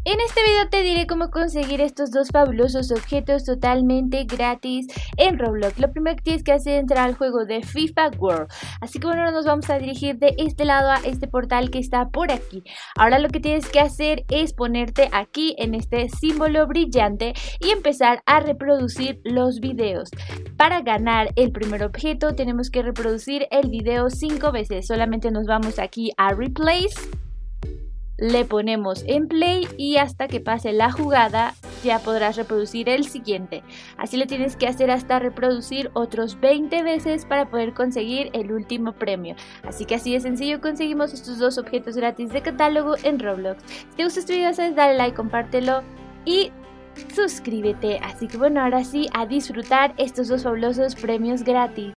En este video te diré cómo conseguir estos dos fabulosos objetos totalmente gratis en Roblox. Lo primero que tienes que hacer es entrar al juego de FIFA World. Así que bueno, nos vamos a dirigir de este lado a este portal que está por aquí. Ahora lo que tienes que hacer es ponerte aquí en este símbolo brillante y empezar a reproducir los videos. Para ganar el primer objeto tenemos que reproducir el video 5 veces. Solamente nos vamos aquí a Replace. Le ponemos en play y hasta que pase la jugada ya podrás reproducir el siguiente. Así lo tienes que hacer hasta reproducir otros 20 veces para poder conseguir el último premio. Así que así de sencillo conseguimos estos dos objetos gratis de catálogo en Roblox. Si te gustó este video, sabes, dale like, compártelo y suscríbete. Así que bueno, ahora sí, a disfrutar estos dos fabulosos premios gratis.